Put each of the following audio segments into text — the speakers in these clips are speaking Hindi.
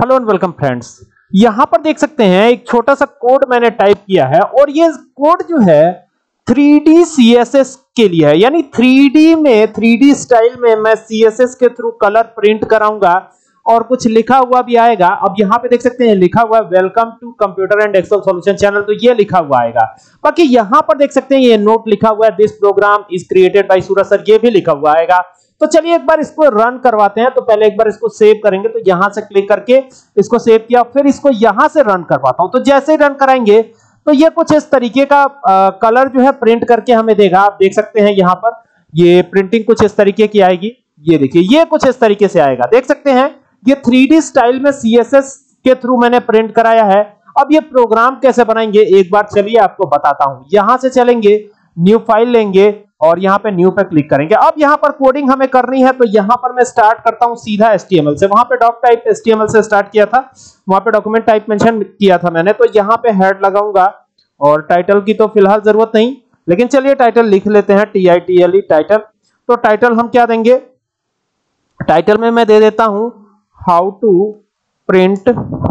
Hello and welcome friends. यहां पर देख सकते हैं एक छोटा सा कोड मैंने टाइप किया है और ये कोड जो है 3D CSS के लिए है, यानी 3D स्टाइल में मैं CSS के थ्रू कलर प्रिंट कराऊंगा और कुछ लिखा हुआ भी आएगा। अब यहां पे देख सकते हैं लिखा हुआ है welcome to computer and Excel solution channel, तो ये लिखा हुआ आएगा। बाकी यहां पर देख सकते हैं ये नोट लिखा हुआ है, this program is created by Suraj sir, ये भी लिखा हुआ आएगा। तो चलिए एक बार इसको रन करवाते हैं। तो पहले एक बार इसको सेव करेंगे, तो यहां से क्लिक करके इसको सेव किया, फिर इसको यहां से रन करवाता हूं। तो जैसे ही रन कराएंगे तो ये कुछ इस तरीके का कलर जो है प्रिंट करके हमें देगा। आप देख सकते हैं यहां पर ये प्रिंटिंग कुछ इस तरीके की आएगी। ये देखिए ये कुछ इस तरीके से आएगा, देख सकते हैं ये 3D स्टाइल में CSS के थ्रू मैंने प्रिंट कराया है। अब ये प्रोग्राम कैसे बनाएंगे एक बार चलिए आपको बताता हूं। यहां से चलेंगे, न्यू फाइल लेंगे और यहां पे न्यू पे क्लिक करेंगे। अब यहां पर कोडिंग हमें करनी है, तो यहां पर मैं स्टार्ट करता हूं सीधा HTML से। वहां पे डॉक टाइप HTML से स्टार्ट किया था, वहां पे डॉक्यूमेंट टाइप मेंशन किया था मैंने। तो यहां पे हेड लगाऊंगा और टाइटल की तो फिलहाल जरूरत नहीं, लेकिन चलिए टाइटल लिख लेते हैं, TITLE टाइटल। तो टाइटल हम क्या देंगे, टाइटल में मैं दे देता हूं how to print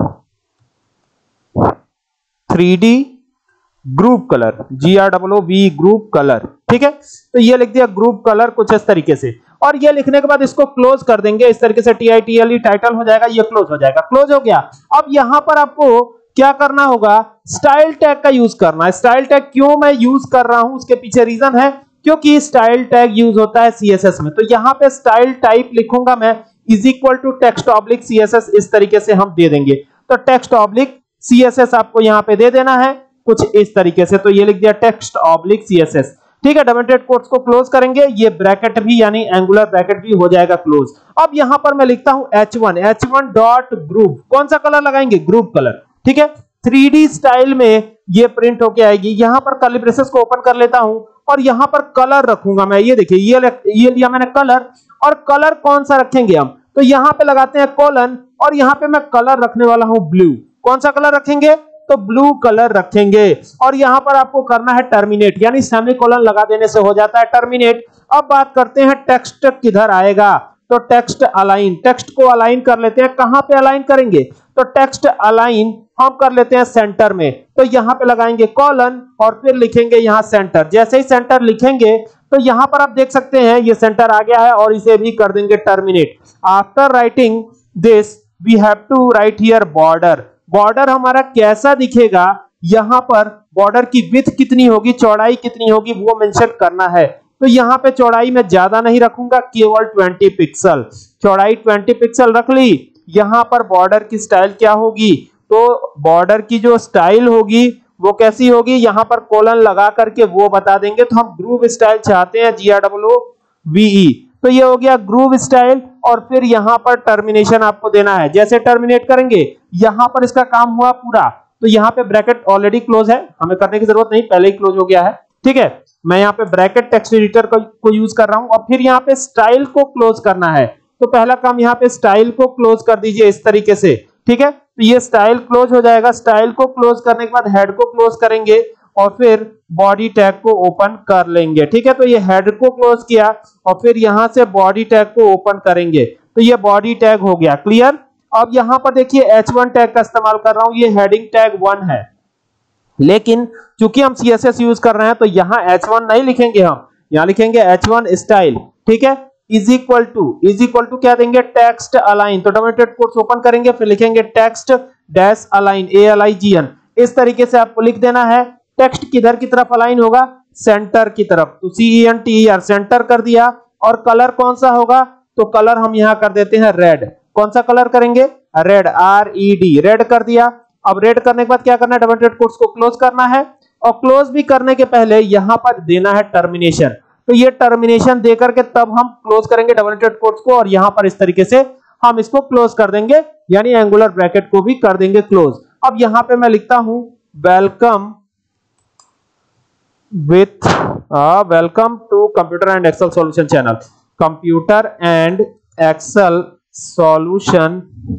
3D group colour, GROOV group colour, ठीक है। तो ये लिख दिया ग्रुप कलर कुछ इस तरीके से, और ये लिखने के बाद इसको क्लोज कर देंगे इस तरीके से। TITLE टाइटल हो जाएगा, ये क्लोज हो जाएगा, क्लोज हो गया। अब यहां पर आपको क्या करना होगा, स्टाइल टैग का यूज करना है। स्टाइल टैग क्यों मैं यूज कर रहा हूं, उसके पीछे रीजन है, क्योंकि स्टाइल टैग यूज होता है CSS में। तो यहां पे स्टाइल टाइप लिखूंगा मैं is equal to text oblique CSS, इस तरीके से हम दे देंगे। तो टेक्स्ट ऑब्लिक CSS आपको यहां पे दे देना है कुछ इस तरीके से। तो ये लिख दिया टेक्स्ट ऑब्लिक CSS, ठीक है। डबल कोट्स को क्लोज करेंगे, ये ब्रैकेट भी यानी एंगुलर ब्रैकेट भी हो जाएगा क्लोज। अब यहां पर मैं लिखता हूं H1 डॉट ग्रुप, कौन सा कलर लगाएंगे, ग्रुप कलर, ठीक है। 3D स्टाइल में ये प्रिंट होके आएगी। यहां पर कर्ली ब्रेसेस को ओपन कर लेता हूं और यहां पर कलर रखूंगा मैं। ये देखिए ये लिया मैंने कलर, और कलर कौन सा रखेंगे हम, तो यहां पे लगाते हैं कोलन, और यहां पे मैं कलर रखने वाला हूं ब्लू। कौन सा कलर रखेंगे, तो ब्लू कलर रखेंगे। और यहां पर आपको करना है टर्मिनेट, यानी सेमीकोलन लगा देने से हो जाता है टर्मिनेट। अब बात करते हैं टेक्स्ट किधर आएगा, तो टेक्स्ट अलाइन, टेक्स्ट को अलाइन कर लेते हैं। कहां पे अलाइन करेंगे, तो टेक्स्ट अलाइन हम कर लेते हैं सेंटर में। तो यहां पे लगाएंगे कॉलन और फिर लिखेंगे यहां सेंटर। जैसे ही सेंटर लिखेंगे तो यहां पर आप देख सकते हैं ये सेंटर आ गया है, और इसे भी कर देंगे terminate. After writing this we have to write here border. Border हमारा कैसा दिखेगा, यहां पर बॉर्डर की विड्थ कितनी होगी, चौड़ाई कितनी होगी, वो मेंशन करना है। तो यहां पे चौड़ाई में ज्यादा नहीं रखूंगा, केवल 20 पिक्सल, चौड़ाई 20 पिक्सल रख ली। यहां पर बॉर्डर की स्टाइल क्या होगी, तो बॉर्डर की जो स्टाइल होगी वो कैसी होगी, यहां पर कोलन लगा करके वो बता देंगे। तो हम ग्रूव स्टाइल चाहते हैं, GROOVE, तो ये हो गया ग्रूव स्टाइल। और फिर यहां पर टर्मिनेशन आपको देना है। जैसे टर्मिनेट करेंगे यहां पर इसका काम हुआ पूरा। तो यहां पे ब्रैकेट ऑलरेडी क्लोज है, हमें करने की जरूरत नहीं, पहले ही क्लोज हो गया है, ठीक है। मैं यहां पे ब्रैकेट टेक्स्ट एडिटर को यूज कर रहा हूं, और फिर यहां पे स्टाइल को क्लोज करना है। तो पहला काम यहां पे स्टाइल को क्लोज कर दीजिए इस तरीके से, ठीक है। तो ये स्टाइल क्लोज हो जाएगा। स्टाइल को क्लोज करने के बाद हेड को क्लोज करेंगे और फिर बॉडी टैग को ओपन कर लेंगे, ठीक है। तो ये हेड को क्लोज किया और फिर यहां से बॉडी टैग को ओपन करेंगे, तो ये बॉडी टैग हो गया, क्लियर। अब यहां पर देखिए H1 टैग का इस्तेमाल कर रहा हूं, ये हेडिंग टैग 1 है, लेकिन चूंकि हम CSS यूज कर रहे हैं तो यहां H1 नहीं लिखेंगे, हम यहां लिखेंगे H1 स्टाइल, ठीक है। इज इक्वल टू क्या देंगे, टेक्स्ट अलाइन। तो डबल कोट्स ओपन करेंगे, फिर लिखेंगे टेक्स्ट डैश अलाइन, ALIGN, इस तरीके से आपको लिख देना है। टेक्स्ट किधर की तरफ अलाइन होगा, सेंटर की तरफ, तो CENTER सेंटर कर दिया। और कलर कौन सा होगा, तो कलर हम यहां कर देते हैं रेड। कौन सा कलर करेंगे, रेड, RED, रेड कर दिया। अब रेड करने के बाद क्या करना है, डबल कोट्स को क्लोज करना है, और क्लोज भी करने के पहले यहां पर देना है टर्मिनेशन। तो ये टर्मिनेशन देकर के तब हम क्लोज करेंगे डबल कोट्स को, और यहां पर इस तरीके से हम इसको क्लोज कर देंगे, यानी एंगुलर ब्रैकेट को भी कर देंगे क्लोज। अब यहां पे मैं लिखता हूं welcome welcome to computer and Excel solution channel, computer and Excel solution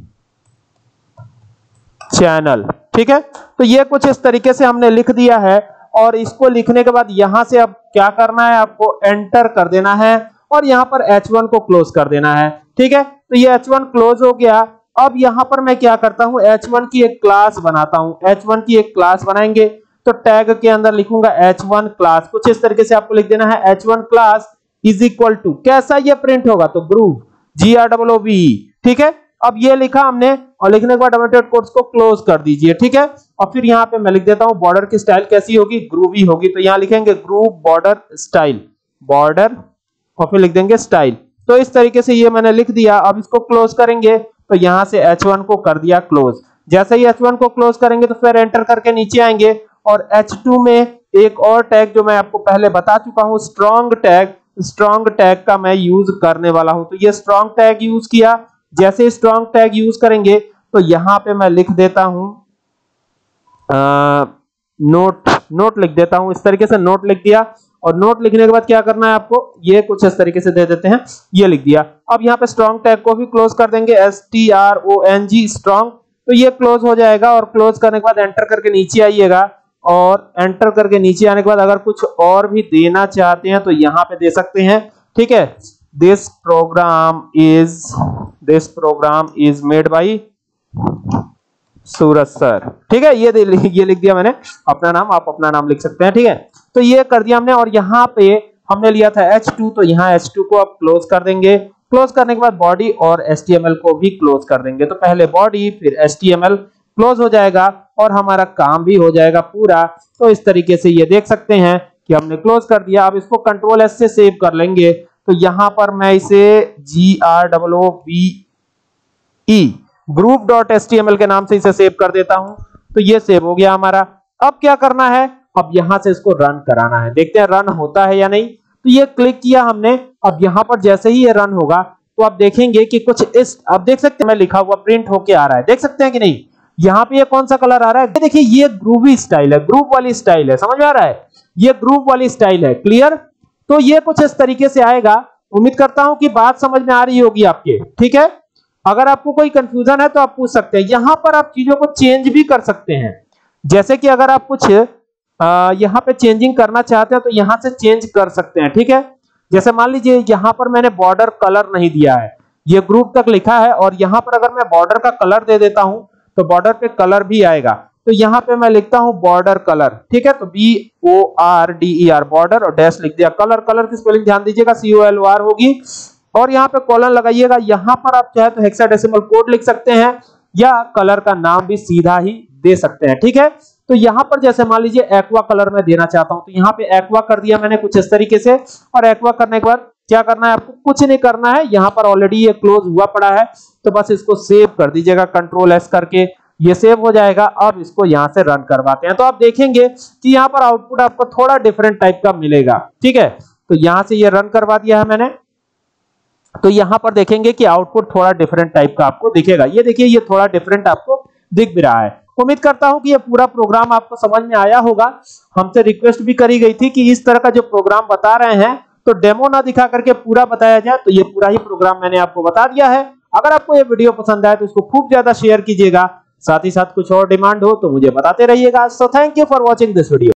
channel, ठीक है। तो ये कुछ इस तरीके से हमने लिख दिया है, और इसको लिखने के बाद यहां से अब क्या करना है, आपको एंटर कर देना है और यहां पर H1 को क्लोज कर देना है, ठीक है। तो ये H1 क्लोज हो गया। अब यहां पर मैं क्या करता हूं, h1 की एक क्लास बनाता हूं। h1 की एक क्लास बनाएंगे तो टैग के अंदर लिखूंगा h1 क्लास, कुछ इस तरीके से आपको लिख देना है h1 class is equal to, कैसा ये प्रिंट होगा तो ग्रूव, GROOVE। ठीक है, अब ये लिखा हमने और लिखने के बाद डबल डॉट कोट्स को क्लोज कर दीजिए। ठीक है, और फिर यहाँ पे मैं लिख देता हूं बॉर्डर की स्टाइल कैसी होगी, ग्रूवी होगी। तो यहाँ लिखेंगे ग्रूव बॉर्डर स्टाइल, बॉर्डर और फिर लिख देंगे स्टाइल। तो इस तरीके से ये मैंने लिख दिया। अब इसको क्लोज करेंगे तो यहां से H1 को कर दिया क्लोज। जैसे ही H1 को क्लोज करेंगे तो फिर एंटर करके नीचे आएंगे और H2 में एक और टैग जो मैं आपको पहले बता चुका हूं, स्ट्रॉन्ग टैग का मैं यूज करने वाला हूं। तो ये स्ट्रॉन्ग टैग यूज किया। जैसे स्ट्रॉन्ग टैग यूज करेंगे तो यहां पे मैं लिख देता हूं नोट लिख देता हूं, इस तरीके से नोट लिख दिया। और नोट लिखने के बाद क्या करना है आपको, ये कुछ इस तरीके से दे देते हैं, ये लिख दिया। अब यहाँ पे स्ट्रॉन्ग टैग को भी क्लोज कर देंगे, STRONG स्ट्रॉन्ग। तो ये क्लोज हो जाएगा और क्लोज करने के बाद एंटर करके नीचे आइएगा और एंटर करके नीचे आने के बाद अगर कुछ और भी देना चाहते हैं तो यहाँ पे दे सकते हैं। ठीक है, this program is made by Suraj sir. ठीक है, ये लिख दिया मैंने अपना नाम, आप अपना नाम लिख सकते हैं। ठीक है, तो ये कर दिया हमने। और यहाँ पे हमने लिया था H2, तो यहाँ H2 को अब क्लोज कर देंगे। क्लोज करने के बाद बॉडी और HTML को भी क्लोज कर देंगे। तो पहले बॉडी फिर HTML क्लोज हो जाएगा और हमारा काम भी हो जाएगा पूरा। तो इस तरीके से ये देख सकते हैं कि हमने क्लोज कर दिया। अब इसको Ctrl S से सेव कर लेंगे। तो यहाँ पर मैं इसे GROOVE group.html के नाम से इसे सेव कर देता हूं। तो ये सेव हो गया हमारा। अब क्या करना है, अब यहां से इसको रन कराना है। देखते हैं रन होता है या नहीं। तो ये क्लिक किया हमने। अब यहां पर जैसे ही ये रन होगा तो आप देखेंगे कि कुछ इस, आप देख सकते हैं मैं लिखा हुआ प्रिंट होके आ रहा है, देख सकते हैं कि नहीं। यहाँ पे ये कौन सा कलर आ रहा है, देखिए ये ग्रूवी स्टाइल है, ग्रुप वाली स्टाइल है, समझ में आ रहा है, ये ग्रुप वाली स्टाइल है। क्लियर, तो ये कुछ इस तरीके से आएगा। उम्मीद करता हूं कि बात समझ में आ रही होगी आपके। ठीक है, अगर आपको कोई कंफ्यूजन है तो आप पूछ सकते हैं। यहां पर आप चीजों को चेंज भी कर सकते हैं। जैसे कि अगर आप कुछ यहां पे चेंजिंग करना चाहते हैं तो यहां से चेंज कर सकते हैं। ठीक है, जैसे मान लीजिए यहां पर मैंने बॉर्डर कलर नहीं दिया है, ये ग्रुप तक लिखा है और यहां पर अगर मैं बॉर्डर का कलर दे देता हूं तो बॉर्डर पे कलर भी आएगा। तो यहां पे मैं लिखता हूं बॉर्डर कलर। ठीक है, तो BORDER बॉर्डर और डैश लिख दिया। कलर की स्पेलिंग ध्यान दीजिएगा, COLOR होगी। और यहाँ पे कॉलन लगाइएगा। यहाँ पर आप चाहे तो हेक्साडेसिमल कोड लिख सकते हैं या कलर का नाम भी सीधा ही दे सकते हैं। ठीक है, तो यहाँ पर जैसे मान लीजिए एक्वा कलर में देना चाहता हूं तो यहाँ पे एक्वा कर दिया मैंने कुछ इस तरीके से। और एक्वा करने के बाद क्या करना है आपको, कुछ नहीं करना है। यहाँ पर ऑलरेडी ये क्लोज हुआ पड़ा है तो बस इसको सेव कर दीजिएगा Ctrl S करके, ये सेव हो जाएगा। अब इसको यहाँ से रन करवाते हैं तो आप देखेंगे कि यहाँ पर आउटपुट आपको थोड़ा डिफरेंट टाइप का मिलेगा। ठीक है, तो यहाँ से ये रन करवा दिया है मैंने। तो यहां पर देखेंगे कि आउटपुट थोड़ा डिफरेंट टाइप का आपको दिखेगा। ये देखिए, ये थोड़ा डिफरेंट आपको दिख भी रहा है। उम्मीद करता हूं कि ये पूरा प्रोग्राम आपको समझ में आया होगा। हमसे रिक्वेस्ट भी करी गई थी कि इस तरह का जो प्रोग्राम बता रहे हैं तो डेमो ना दिखा करके पूरा बताया जाए। तो ये पूरा ही प्रोग्राम मैंने आपको बता दिया है। अगर आपको ये वीडियो पसंद आए तो इसको खूब ज्यादा शेयर कीजिएगा। साथ ही साथ कुछ और डिमांड हो तो मुझे बताते रहिएगा। So thank you for watching this video.